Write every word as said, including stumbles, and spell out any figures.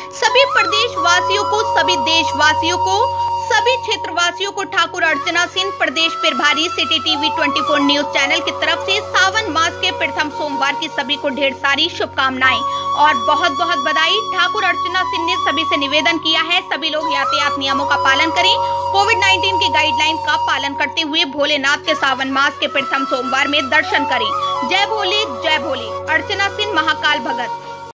सभी प्रदेशवासियों को, सभी देशवासियों को, सभी क्षेत्रवासियों को ठाकुर अर्चना सिंह प्रदेश प्रभारी सिटी टीवी चौबीस न्यूज चैनल की तरफ से सावन मास के प्रथम सोमवार की सभी को ढेर सारी शुभकामनाएं और बहुत बहुत बधाई। ठाकुर अर्चना सिंह ने सभी से निवेदन किया है, सभी लोग यातायात नियमों का पालन करें, कोविड नाइन्टीन की गाइडलाइन का पालन करते हुए भोलेनाथ के सावन मास के प्रथम सोमवार में दर्शन करें। जय भोले, जय भोले। अर्चना सिंह, महाकाल भगत।